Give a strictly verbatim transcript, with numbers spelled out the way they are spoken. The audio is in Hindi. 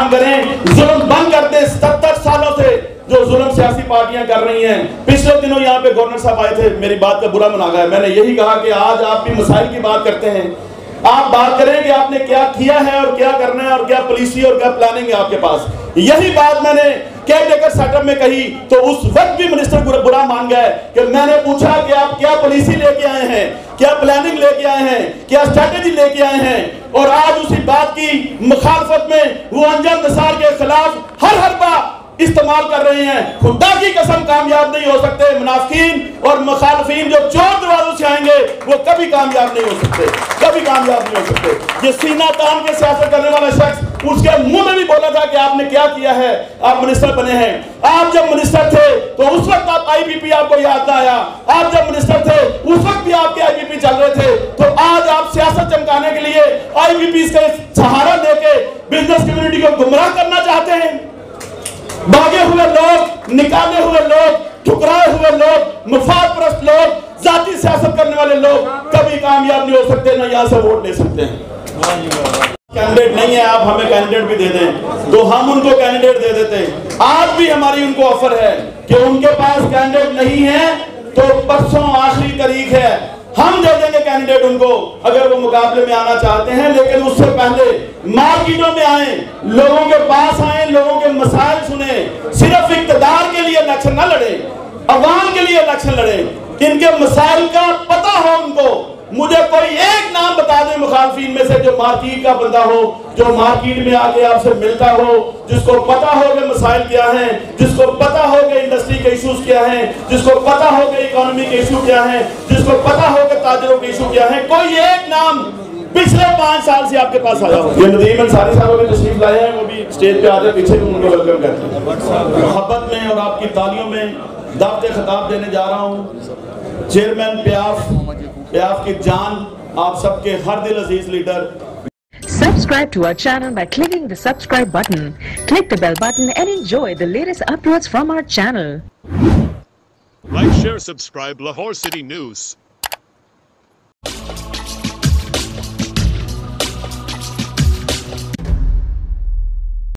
काम करें, जुल्म बंद कर दें। सत्तर सालों से जो जुल्म सियासी पार्टियां कर रही हैं, पिछले दिनों यहाँ पे गवर्नर साहब आए थे, मेरी बात का बुरा मना गया, मैंने यही कहा कि आज आप भी मसाइल की बात करते हैं, आप बात करें कि आपने क्या किया है और क्या करना है और क्या पॉलिसी और क्या प्लानिंग है आपके पास। यही बात मैंने केयरटेकर सेटअप में कही तो उस वक्त भी मिनिस्टर बुरा मान गए कि मैंने पूछा कि आप क्या पॉलिसी लेके आए हैं, क्या प्लानिंग लेके आए हैं, क्या स्ट्रेटेजी लेके आए हैं। और आज उसी बात की मुखालफत में वो अंजम निसार के खिलाफ हर हर बात इस्तेमाल कर रहे हैं। खुदा की कसम कामयाब नहीं हो सकते। मुनाफिकीन और मुखालफीन जो चोर दरवाजों से आएंगे वो कभी कामयाब नहीं हो सकते, कभी कामयाब नहीं हो सकते। ये सीना तान के सियासत करने वाला शख्स, उसके मुंह में भी बोला था कि आपने क्या किया है, आप मिनिस्टर बने हैं। आप जब मिनिस्टर थे तो उस वक्त आप आईबीपी आपको याद ना आया। आप जब मिनिस्टर थे उस वक्त भी आपके आईबीपी चल रहे थे। तो आज आप सियासत चमकाने के लिए आईबीपी का सहारा देके बिजनेस कम्युनिटी को गुमराह करना चाहते हैं। भागे हुए लोग, निकाले हुए लोग, ठुकराए हुए लोग, मुफाद परस्त लोग, जाती सियासत करने वाले लोग कभी कामयाब नहीं हो सकते, ना यहाँ से वोट ले सकते हैं। कैंडिडेट नहीं है, आप हमें कैंडिडेट भी दे दें तो हम उनको कैंडिडेट दे देते हैं। आज भी हमारी उनको ऑफर है कि उनके पास कैंडिडेट नहीं है तो परसों आखिरी तारीख है, हम दे देंगे कैंडिडेट उनको अगर वो मुकाबले में आना चाहते हैं। लेकिन उससे पहले मार्केटों में आए, लोगों के पास आए, लोगों के मसाइल सुने। सिर्फ इक्तदार के लिए इलेक्शन न लड़े, अवाम के लिए इलेक्शन लड़े। इनके मसाइल का पता हो उनको। मुझे कोई एक नाम बता दें मुखालफीन में से जो मार्केट का बंदा हो, जो मार्केट में आके आपसे मिलता हो, जिसको पता हो कि मसाइल क्या हैं, जिसको पता हो कि इंडस्ट्री के इश्यूज क्या हैं, जिसको पता हो कि इकोनॉमी के इशू क्या हैं, जिसको पता हो कि ताजरों के इशू क्या हैं। कोई एक नाम पिछले पांच साल से आपके पास आया हो। ये नदीम अंसारी साहब भी तशरीफ लाए हैं, वो भी स्टेज पे आते पीछे भी उनको वेलकम करते हैं। मोहब्बत में और आपकी तालियों में दावत खिताब देने जा रहा हूँ चेयरमैन प्याफ, प्याफ की जान, आप सबके हर दिल अजीज leader. Subscribe to our channel by clicking the subscribe button. Click the bell button and enjoy the latest uploads from our channel. Like, share, subscribe Lahore City News.